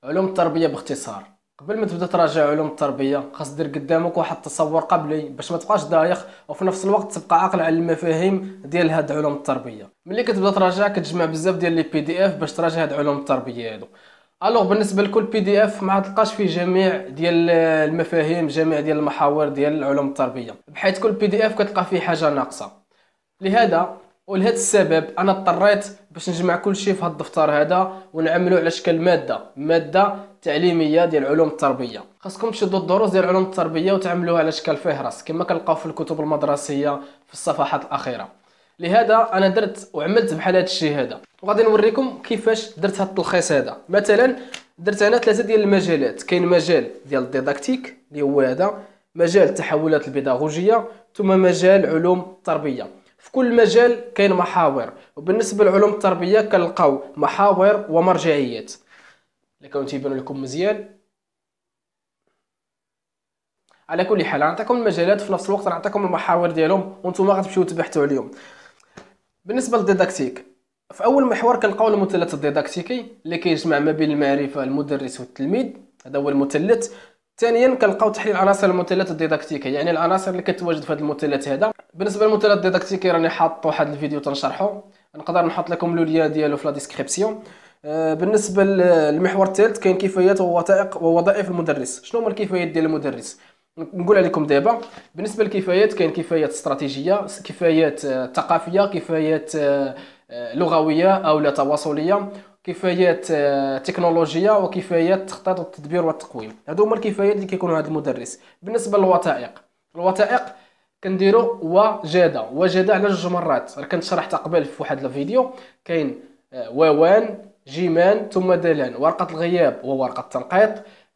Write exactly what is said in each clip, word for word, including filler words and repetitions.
علوم التربيه باختصار. قبل ما تبدا تراجع علوم التربيه خاص دير قدامك واحد التصور قبلي باش ما تبقاش دايخ، وفي نفس الوقت تبقى عاقل على المفاهيم ديال هاد علوم التربيه. ملي كتبدا تراجع كتجمع بزاف ديال لي بي دي اف باش تراجع هاد علوم التربيه هادو. الوغ بالنسبه لكل بي دي اف ما تلقاش فيه جميع ديال المفاهيم، جميع ديال المحاور ديال علوم التربيه، بحيث كل بي دي اف كتلقى فيه حاجه ناقصه. لهذا ولهذا السبب انا اضطريت باش نجمع كل شيء في هذا الدفتر هذا ونعملو على شكل ماده ماده تعليميه ديال علوم التربيه. خاصكم تشدوا الدروس ديال علوم التربيه وتعملوها على شكل فهرس كما كنلقاو في الكتب المدرسيه في الصفحات الاخيره. لهذا انا درت وعملت بحال هذا الشيء هذا، وغادي نوريكم كيفاش درت هذا التلخيص هذا. مثلا درت انا ثلاثه ديال المجالات. كاين مجال ديال الديداكتيك اللي هو هذا، مجال التحولات البيداغوجيه، ثم مجال علوم التربيه. في كل مجال كاين محاور، وبالنسبه لعلوم التربيه كنلقاو محاور ومرجعيات اللي كانوا تيبانوا لكم مزيان. على كل حال نعطيكم المجالات في نفس الوقت نعطيكم المحاور ديالهم وانتم غتمشيو تبحثوا عليهم. بالنسبه للديداكتيك، في اول محور كنلقاو المثلث الديداكتيكي اللي كيجمع ما بين المعرفه المدرس والتلميذ، هذا هو المثلث. ثانيا كنلقاو تحليل عناصر المثلث الديداكتيكي، يعني العناصر اللي كتواجد في هذا المثلث هذا. بالنسبه للمثلث الديداكتيكي راني حاط واحد الفيديو تنشرحه، نقدر نحط لكم لو لين ديالو في لا ديسكريبسيون. بالنسبه للمحور الثالث كاين كيفيات ووثائق ووظائف المدرس. شنو هما الكيفيات ديال المدرس؟ نقول عليكم دابا. بالنسبه للكفايات كاين كفايات استراتيجيه، كفايات ثقافيه، كفايات لغويه او لا تواصليه، كفايات تكنولوجيه، وكفايات تخطيط والتدبير والتقويم. هادو هما الكفايات اللي كيكونوا عند المدرس. بالنسبه للوثائق، الوثائق كنديروا وجاده وجاده على جوج مرات، راه كنت شرحتها قبل في واحد الفيديو. كاين واوان جيمان ثم دلان، ورقه الغياب وورقه التنقيط،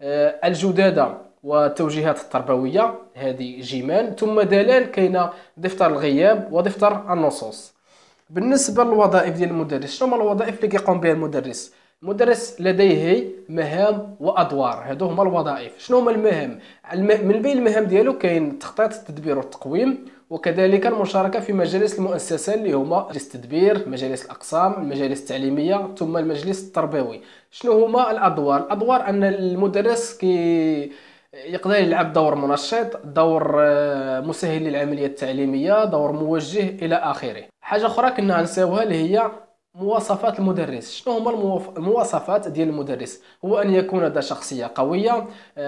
الجداده والتوجيهات التربويه هذه جيمان، ثم دلال كاينه دفتر الغياب ودفتر النصوص. بالنسبه للوظائف ديال المدرس، شنو هما الوظائف اللي كيقوم بها المدرس؟ المدرس لديه مهام وادوار، هادو هما الوظائف. شنو هما المهام؟ من بين المهام ديالو كاين التخطيط التدبير والتقويم، وكذلك المشاركه في مجالس المؤسسه اللي هما مجلس التدبير، مجالس الاقسام، المجالس التعليميه، ثم المجلس التربوي. شنو هما الادوار؟ الادوار ان المدرس كي يقدر يلعب دور منشط، دور مسهل للعمليه التعليميه، دور موجه الى اخره. حاجه اخرى كنا نساوها اللي هي مواصفات المدرس. شنو هما المواصفات ديال المدرس؟ هو ان يكون ذا شخصيه قويه،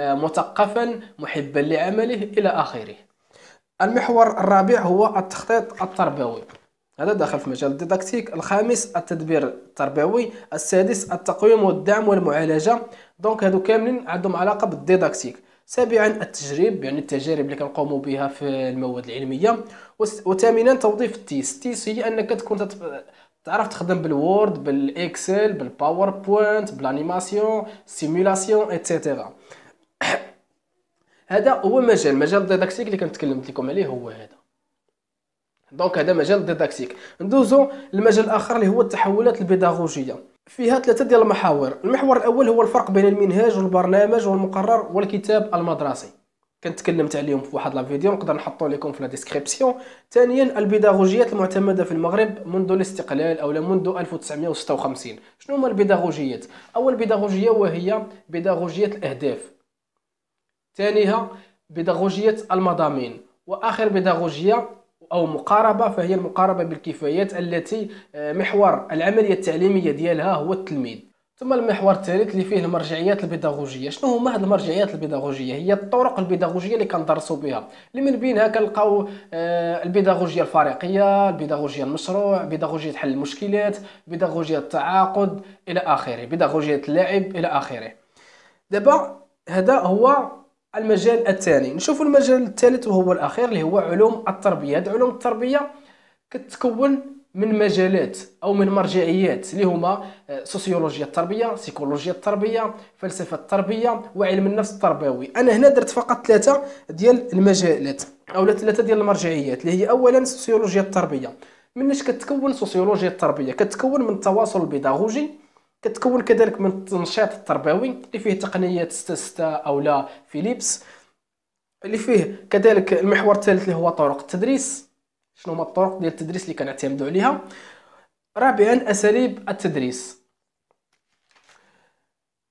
مثقفا، محبا لعمله الى اخره. المحور الرابع هو التخطيط التربوي، هذا داخل في مجال الديداكتيك. الخامس التدبير التربوي. السادس التقويم والدعم والمعالجه، دونك هادو كاملين عندهم علاقه بالديداكتيك. سابعا التجريب، يعني التجارب اللي كنقوموا بها في المواد العلميه. وثامنا توظيف التيس. التيس هي انك تكون تعرف تخدم بالوورد، بالاكسل، بالباوربوينت، بالانيماسيون، سيمولاسيون ايتترا. هذا هو مجال مجال الديداكتيك اللي كنت تكلمت لكم عليه، هو هذا. دونك هذا مجال الديداكتيك. ندوزو للمجال الاخر اللي هو التحولات البيداغوجيه. فيها ثلاثه ديال المحاور. المحور الاول هو الفرق بين المنهاج والبرنامج والمقرر والكتاب المدرسي، كنت تكلمت عليهم في واحد الفيديو نقدر نحطو لكم في لا ديسكريبسيون. ثانيا البيداغوجيات المعتمده في المغرب منذ الاستقلال او منذ ألف وتسعمائة وستة وخمسين. شنو هما البيداغوجيات؟ اول بيداغوجيه وهي بيداغوجيه الاهداف، ثانيها بيداغوجيه المضامين، واخر بيداغوجيه او مقاربه فهي المقاربه بالكفايات التي محور العمليه التعليميه ديالها هو التلميذ. ثم المحور الثالث اللي فيه المرجعيات البيداغوجيه. شنو هما هاد المرجعيات البيداغوجيه؟ هي الطرق البيداغوجيه اللي كندرسوا بها، اللي من بينها كنلقاو البيداغوجيه الفريقيه، البيداغوجيه المشروع، بيداغوجيه حل المشكلات، بيداغوجيه التعاقد الى اخره، بيداغوجيه اللعب الى اخره. دابا هذا هو المجال الثاني. نشوف المجال الثالث وهو الاخير اللي هو علوم التربيه. هاد علوم التربيه كتكون من مجالات او من مرجعيات اللي هما سوسيولوجيا التربيه، سيكولوجيا التربيه، فلسفه التربيه، وعلم النفس التربوي. انا هنا درت فقط ثلاثه ديال المجالات او ثلاثه ديال المرجعيات اللي هي اولا سوسيولوجيا التربيه. مناش كتكون سوسيولوجيا التربيه؟ كتكون من التواصل البيداغوجي، كتكون كذلك من التنشيط التربوي اللي فيه تقنيات ستة ستة او لا فيليبس، اللي فيه كذلك المحور الثالث اللي هو طرق التدريس. شنو هما الطرق ديال التدريس اللي كنعتمدوا عليها؟ رابعا اساليب التدريس.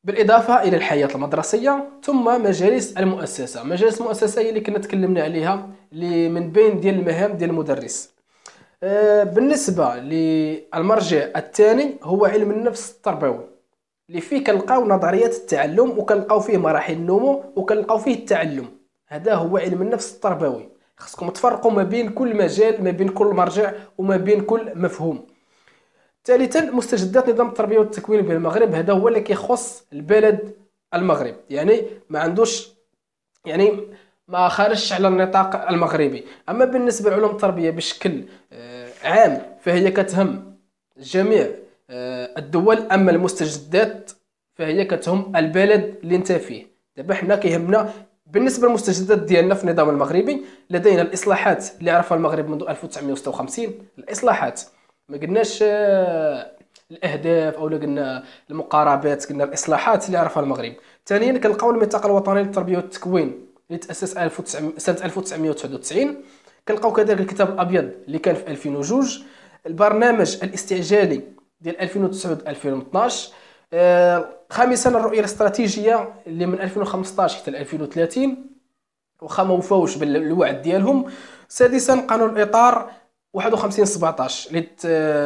بالاضافه الى الحياه المدرسيه ثم مجالس المؤسسه. مجالس المؤسسه هي اللي كنا تكلمنا عليها، اللي من بين ديال المهام ديال المدرس. آه، بالنسبه للمرجع الثاني هو علم النفس التربوي، اللي فيه كنلقاو نظريات التعلم وكنلقاو فيه مراحل النمو وكنلقاو فيه التعلم. هذا هو علم النفس التربوي. خصكم تفرقوا ما بين كل مجال، ما بين كل مرجع وما بين كل مفهوم. ثالثا مستجدات نظام التربيه والتكوين بالمغرب، هذا هو اللي كيخص البلد المغرب، يعني ما عندوش، يعني ما خارجش على النطاق المغربي. اما بالنسبه لعلوم التربيه بشكل آه، عام فهي كتهم جميع آه، الدول، اما المستجدات فهي كتهم البلد اللي انت فيه. دابا حنا كيهمنا بالنسبه للمستجدات ديالنا في النظام المغربي، لدينا الاصلاحات اللي عرفها المغرب منذ ألف وتسعمائة وستة وخمسين. الاصلاحات ما قلناش آه، الاهداف او قلنا المقاربات، قلنا الاصلاحات اللي عرفها المغرب. ثانيا كنلقاو الميثاق الوطني للتربيه والتكوين اللي تاسس سنه ألف وتسعمائة وتسعة وتسعين. كنلقاو كذلك الكتاب الابيض اللي كان في ألفين وجوج، البرنامج الاستعجالي ديال ألفين وتسعة ألفين واثناش. آه، خامسا الرؤيه الاستراتيجيه اللي من ألفين وخمسطاش حتى ألفين وثلاثين، واخا ما وفاوش بالوعد ديالهم. سادسا قانون الاطار واحد وخمسين سبعطاش اللي ت-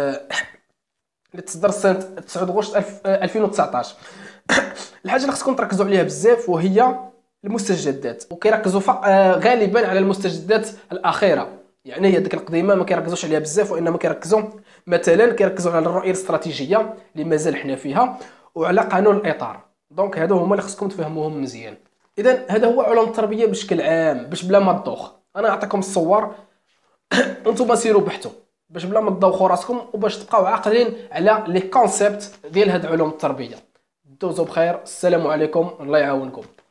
اللي تصدر سنه تسعة غشت ألفين وتسعطاش. الحاجه اللي خصكم تركزوا عليها بزاف وهي المستجدات، وكيركزوا فق- آه، غالبا على المستجدات الاخيره. يعني هذيك القديمه ما كيركزوش عليها بزاف، وانما كيركزوا مثلا كيركزوا على الرؤيه الاستراتيجيه اللي مازال حنا فيها، وعلى قانون الاطار. دونك هادو هما اللي خصكم تفهموهم مزيان. اذا هذا هو علوم التربيه بشكل عام، باش بلا ما تدوخ. انا نعطيكم الصور وانتم سيروا بحثوا باش بلا ما تدوخوا راسكم، وباش تبقاو عاقلين على لي كونسيبت ديال هاد علوم التربيه. دوزو بخير، السلام عليكم، الله يعاونكم.